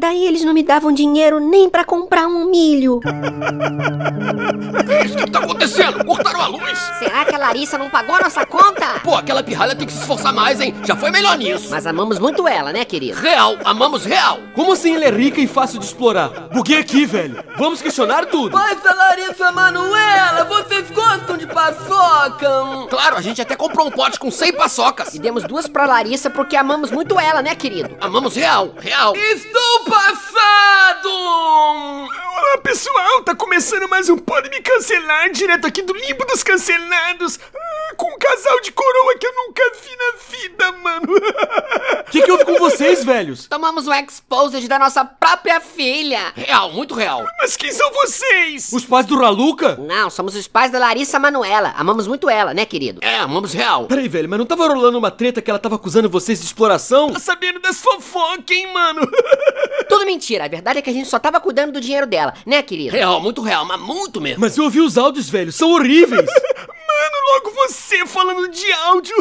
Daí eles não me davam dinheiro nem pra comprar um milho. O que tá acontecendo? Cortaram a luz? Será que a Larissa não pagou a nossa conta? Pô, aquela pirralha tem que se esforçar mais, hein? Já foi melhor nisso. Mas amamos muito ela, né, querido? Real, amamos real. Como assim ela é rica e fácil de explorar? Buguei aqui, velho. Vamos questionar tudo. Mas a Larissa Manoela, vocês gostam de paçoca? Claro, a gente até comprou um pote com 100 paçocas. E demos 2 pra Larissa porque amamos muito ela, né, querido? Amamos real, real. Estou passado! Olá, pessoal, tá começando mais um Pode Me Cancelar, direto aqui do limbo dos cancelados, com um casal de coroa que eu nunca vi na vida, mano. O que houve com vocês, velhos? Tomamos o exposed da nossa própria filha. Real, muito real. Mas quem são vocês? Os pais do Raluca? Não, somos os pais da Larissa Manoela. Amamos muito ela, né, querido? É, amamos real. Peraí, velho, mas não tava rolando uma treta que ela tava acusando vocês de exploração? Tá sabendo das fofocas, hein, mano? Tudo mentira, a verdade é que a gente só tava cuidando do dinheiro dela, né, querido? Real, mas muito mesmo. Mas eu ouvi os áudios, velho, são horríveis. Mano, logo você falando de áudio.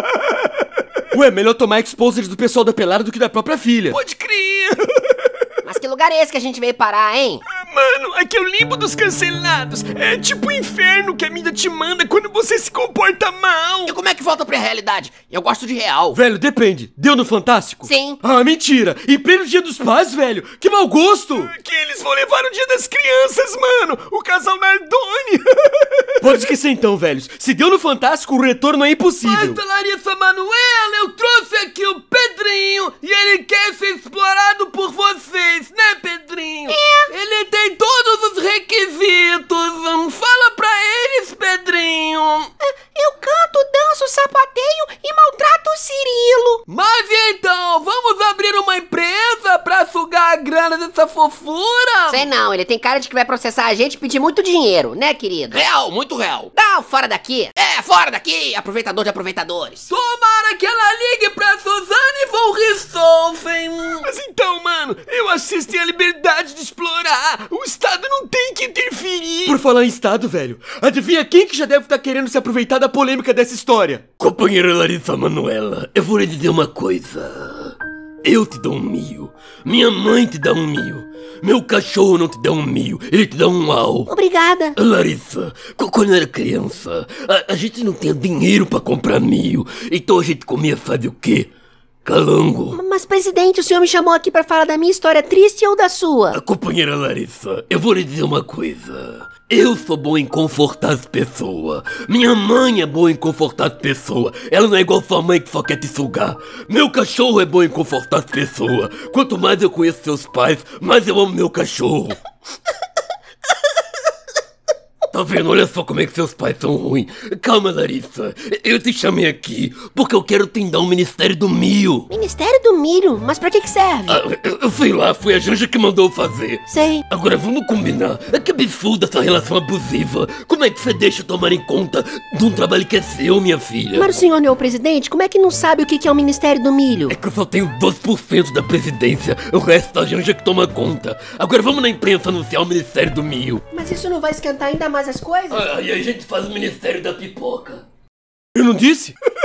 Ué, melhor tomar exposed do pessoal da pelada do que da própria filha. Pode crer. Mas que lugar é esse que a gente veio parar, hein? Mano, aqui é o limbo dos cancelados. É tipo o inferno que a mídia te manda quando você se comporta mal. E como é que volta pra realidade? Eu gosto de real. Velho, depende. Deu no Fantástico? Sim. Ah, mentira. Em pleno Dia dos Pais, velho. Que mau gosto. Que eles vão levar o Dia das Crianças, mano. O casal Nardoni. Pode esquecer então, velhos. Se deu no Fantástico, o retorno é impossível. Mas, Larissa Manoela, eu trouxe aqui o Pedrinho e ele quer ser explorado por vocês, né, Pedrinho? É. Ele tem todos os requisitos. Fala pra eles, Pedrinho. Eu canto, danço, sapateio e maltrato o Cirilo. Mas então, vamos abrir uma empresa pra sugar a grana dessa fofura? Sei não, ele tem cara de que vai processar a gente e pedir muito dinheiro, né, querido? Real, muito real. Não, fora daqui. É, fora daqui, aproveitador de aproveitadores. Tomara que ela ligue pra Suzane e vão resolvem. Mas então, mano, eu acho que vocês têm a liberdade de explorar. O Estado não tem que interferir. Por falar em Estado, velho, adivinha quem que já deve estar querendo se aproveitar da polêmica dessa história? Companheira Larissa Manoela, eu vou lhe dizer uma coisa. Eu te dou 1.000, minha mãe te dá 1.000, meu cachorro não te dá 1.000, ele te dá 1 au. Obrigada. Larissa, quando eu era criança, a gente não tinha dinheiro pra comprar 1.000, então a gente comia, sabe o quê? Calango. Mas, presidente, o senhor me chamou aqui pra falar da minha história triste ou da sua? Companheira Larissa, eu vou lhe dizer uma coisa. Eu sou bom em confortar as pessoas. Minha mãe é boa em confortar as pessoas. Ela não é igual sua mãe que só quer te sugar. Meu cachorro é bom em confortar as pessoas. Quanto mais eu conheço seus pais, mais eu amo meu cachorro. Tá vendo? Olha só como é que seus pais são ruins. Calma, Larissa. Eu te chamei aqui porque eu quero te dar um Ministério do Milho. Ministério do Milho? Mas pra que serve? Eu sei lá, foi a Janja que mandou fazer. Sei. Agora vamos combinar. Que absurda essa relação abusiva. Como é que você deixa tomar em conta de um trabalho que é seu, minha filha? Mas o senhor não é o presidente? Como é que não sabe o que é o Ministério do Milho? É que eu só tenho 12% da presidência. O resto da Janja que toma conta. Agora vamos na imprensa anunciar o Ministério do Milho. Mas isso não vai esquentar ainda mais as coisas? Aí a gente faz o Ministério da Pipoca. Eu não disse?